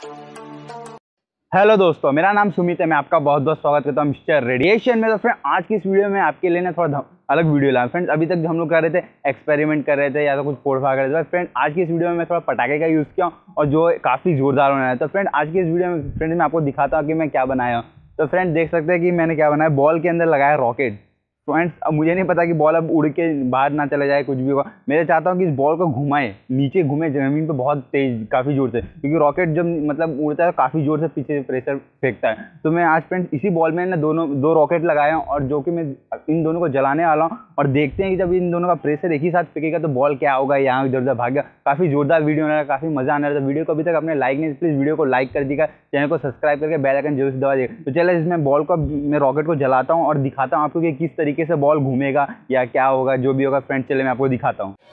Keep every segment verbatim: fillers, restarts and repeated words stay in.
Hello दोस्तों, मेरा नाम सुमित है। मैं आपका बहुत बहुत स्वागत करता हूँ मिस्टर रेडिएशन में। तो फ्रेंड, आज की इस वीडियो में आपके लिए ना थोड़ा अलग वीडियो लाया। फ्रेंड्स, अभी तक हम लोग कर रहे थे एक्सपेरिमेंट कर रहे थे या तो कुछ फोड़ फाड़ कर रहे थे। फ्रेंड, आज की इस वीडियो में मैं थोड़ा पटाखे का यूज़ किया और जो काफ़ी जोरदार बनाया। तो फ्रेंड, आज की इस वीडियो में फ्रेंड मैं आपको दिखाता हूँ कि मैं क्या बनाया हूँ। तो फ्रेंड, देख सकते हैं कि मैंने क्या बनाया। बॉल के अंदर लगाया रॉकेट। फ्रेंड्स, अब मुझे नहीं पता कि बॉल अब उड़ के बाहर ना चला जाए, कुछ भी होगा। मैं चाहता हूँ कि इस बॉल को घुमाए, नीचे घूमे ज़मीन पे बहुत तेज, काफ़ी ज़ोर से, क्योंकि रॉकेट जब मतलब उड़ता है तो काफ़ी ज़ोर से पीछे प्रेशर फेंकता है। तो मैं आज फ्रेंड्स इसी बॉल में ना दोनों दो रॉकेट लगाया हूँ और जो कि मैं इन दोनों को जलाने वाला हूँ और देखते हैं कि जब इन दोनों का प्रेशर एक ही साथ फेंकेगा तो बॉल क्या होगा, यहाँ इधर उधर भागेगा। काफ़ी जोरदार वीडियो होने वाला, काफ़ी मजा आने वाला। तो वीडियो को अभी तक आपने लाइक नहीं, प्लीज़ वीडियो को लाइक कर दीजिएगा, चैनल को सब्सक्राइब करके बेल आइकन जरूर से दबा दीजिएगा। तो चलिए इसमें बॉल को, मैं रॉकेट को जलाता हूँ और दिखाता हूँ आपको कि किस तरीके से बॉल घूमेगा या क्या होगा, जो भी होगा। फ्रेंड, चले मैं आपको दिखाता हूँ।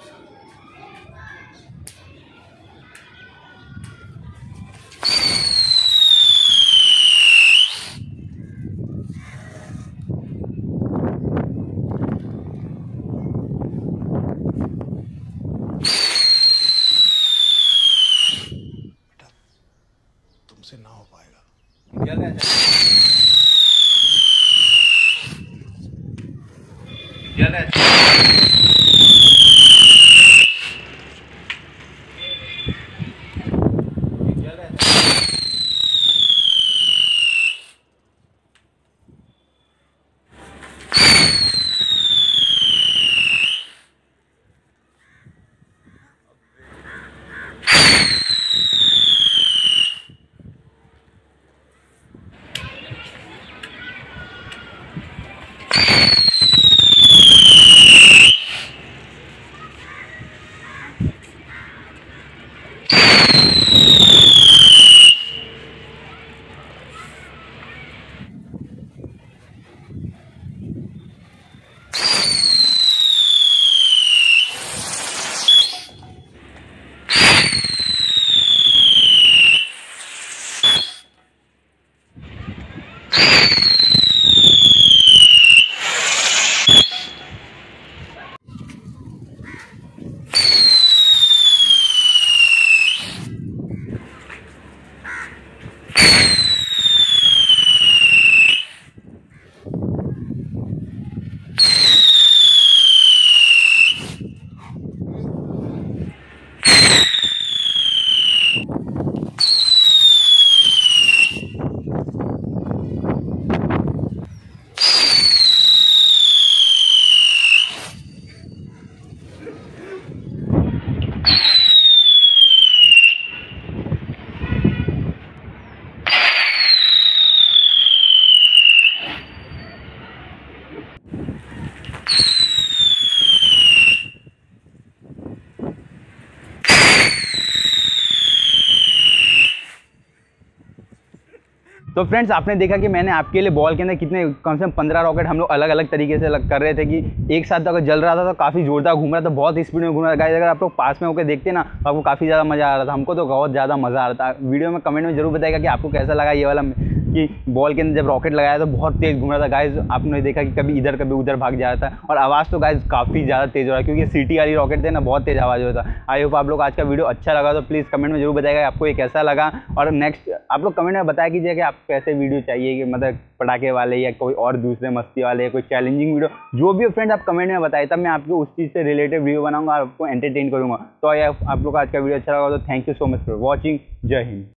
तुमसे ना हो पाएगा। तो फ्रेंड्स, आपने देखा कि मैंने आपके लिए बॉल के अंदर कितने, कम से कम पंद्रह रॉकेट हम लोग अलग अलग तरीके से कर रहे थे कि एक साथ अगर जल रहा था तो काफ़ी जोरदार घूम रहा था, बहुत स्पीड में घूम रहा था। गाइस, अगर आप लोग पास में होकर देखते ना तो आपको काफ़ी ज़्यादा मज़ा आ रहा था। हमको तो बहुत ज़्यादा मज़ा आ रहा था। वीडियो में कमेंट में जरूर बताएगा कि आपको कैसा लगा ये वाला, कि बॉल के अंदर जब रॉकेट लगाया तो बहुत तेज़ घूम रहा था। गाइस, आपने देखा कि कभी इधर कभी उधर भाग जा रहा था और आवाज़ तो गाइस काफ़ी ज़्यादा तेज़ हो रहा है, क्योंकि सीटी वाली रॉकेट थे ना, बहुत तेज़ आवाज़ होता था। आई होप आप लोग आज का वीडियो अच्छा लगा तो प्लीज़ कमेंट में जरूर बताएगा आपको ये कैसा लगा। और नेक्स्ट आप लोग कमेंट में बताया कीजिए कि आपको कैसे वीडियो चाहिए, कि मतलब पटाखे वाले या कोई और दूसरे मस्ती वाले या कोई चैलेंजिंग वीडियो, जो भी हो फ्रेंड आप कमेंट में बताइए, तब मैं आपको उस चीज़ से रिलेटेड वीडियो बनाऊंगा और आपको एंटरटेन करूँगा। तो आप लोग का आज का वीडियो अच्छा लगा तो thank you so much for watching. जय हिंद।